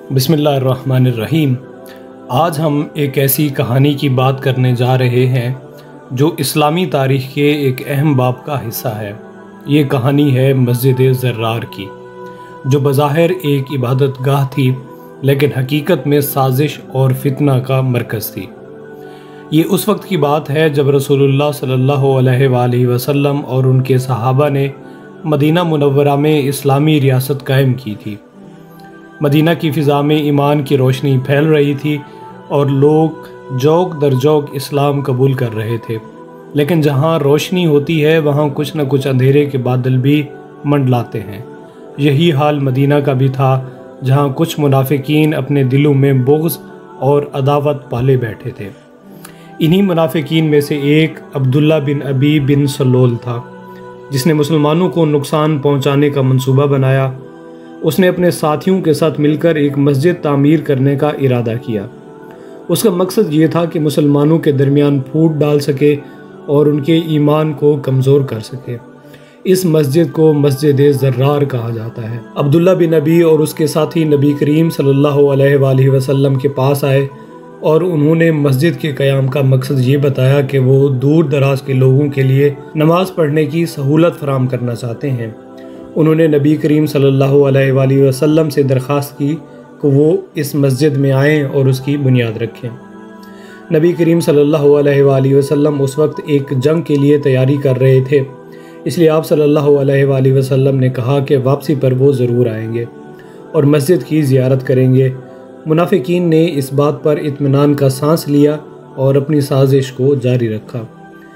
बिस्मिल्लाहिर्रहमानिर्रहीम। आज हम एक ऐसी कहानी की बात करने जा रहे हैं जो इस्लामी तारीख़ के एक अहम बाब का हिस्सा है। ये कहानी है मस्जिद ज़र्रार की, जो बज़ाहिर एक इबादत गाह थी लेकिन हकीकत में साजिश और फितना का मरकज़ थी। ये उस वक्त की बात है जब रसूलुल्लाह सल्लल्लाहु अलैहि वसल्लम और उनके सहाबा ने मदीना मुनव्वरा में इस्लामी रियासत कायम की थी। मदीना की फ़िज़ा में ईमान की रोशनी फैल रही थी और लोग जौक दर जौक इस्लाम कबूल कर रहे थे। लेकिन जहाँ रोशनी होती है वहाँ कुछ न कुछ अंधेरे के बादल भी मंडलाते हैं। यही हाल मदीना का भी था, जहाँ कुछ मुनाफिकीन अपने दिलों में बुग़्ज़ और अदावत पाले बैठे थे। इन्हीं मुनाफिकीन में से एक अब्दुल्ला बिन अबी बिन सलोल था, जिसने मुसलमानों को नुकसान पहुँचाने का मंसूबा बनाया। उसने अपने साथियों के साथ मिलकर एक मस्जिद तामीर करने का इरादा किया। उसका मकसद ये था कि मुसलमानों के दरमियान फूट डाल सके और उनके ईमान को कमज़ोर कर सके। इस मस्जिद को मस्जिद ज़र्रार कहा जाता है। अब्दुल्ला बिन नबी और उसके साथी नबी करीम सल्लल्लाहु अलैहि वसल्लम के पास आए और उन्होंने मस्जिद के क़याम का मकसद ये बताया कि वो दूर दराज के लोगों के लिए नमाज़ पढ़ने की सहूलत फराहम करना चाहते हैं। उन्होंने नबी करीम सल्लल्लाहु अलैहि वसल्लम से दरख्वास्त की कि वो इस मस्जिद में आएँ और उसकी बुनियाद रखें। नबी करीम सल्लल्लाहु अलैहि वसल्लम उस वक्त एक जंग के लिए तैयारी कर रहे थे, इसलिए आप सल्लल्लाहु अलैहि वसल्लम ने कहा कि वापसी पर वो ज़रूर आएंगे और मस्जिद की ज़ियारत करेंगे। मुनाफिकीन ने इस बात पर इत्मीनान का सांस लिया और अपनी साजिश को जारी रखा।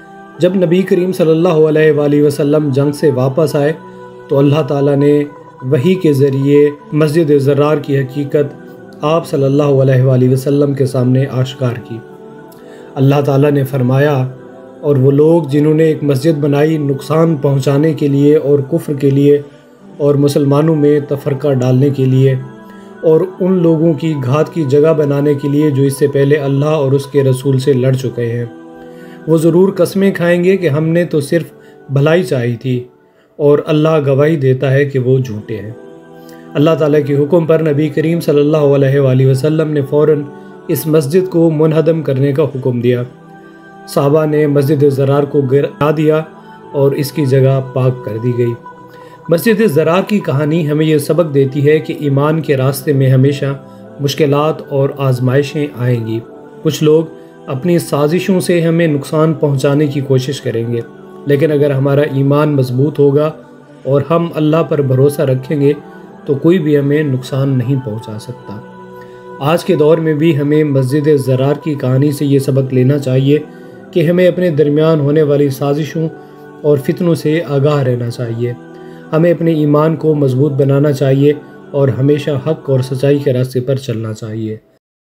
जब नबी करीम सल्लल्लाहु अलैहि वसल्लम जंग से वापस आए तो अल्लाह ताला ने वही के ज़रिए मस्जिद ज़र्रार की हकीकत आप सल्लल्लाहु अलैहि वसल्लम के सामने आश्कार की। अल्लाह ताला ने फरमाया, और वो लोग जिन्होंने एक मस्जिद बनाई नुकसान पहुंचाने के लिए और कुफ्र के लिए और मुसलमानों में तफरका डालने के लिए और उन लोगों की घात की जगह बनाने के लिए जो इससे पहले अल्लाह और उसके रसूल से लड़ चुके हैं, वो ज़रूर कसमें खाएंगे कि हमने तो सिर्फ भलाई चाही थी, और अल्लाह गवाही देता है कि वो झूठे हैं। अल्लाह ताला के हुक्म पर नबी करीम सल्लल्लाहु अलैहि वसल्लम ने फ़ौरन इस मस्जिद को मुनहदम करने का हुक्म दिया। सहाबा ने मस्जिद ज़र्रार को गिरा दिया और इसकी जगह पाक कर दी गई। मस्जिद ज़र्रार की कहानी हमें यह सबक देती है कि ईमान के रास्ते में हमेशा मुश्किलात और आजमाइशें आएंगी। कुछ लोग अपनी साजिशों से हमें नुकसान पहुँचाने की कोशिश करेंगे, लेकिन अगर हमारा ईमान मजबूत होगा और हम अल्लाह पर भरोसा रखेंगे तो कोई भी हमें नुकसान नहीं पहुंचा सकता। आज के दौर में भी हमें मस्जिद ज़र्रार की कहानी से ये सबक लेना चाहिए कि हमें अपने दरमियान होने वाली साजिशों और फितनों से आगाह रहना चाहिए। हमें अपने ईमान को मजबूत बनाना चाहिए और हमेशा हक़ और सच्चाई के रास्ते पर चलना चाहिए।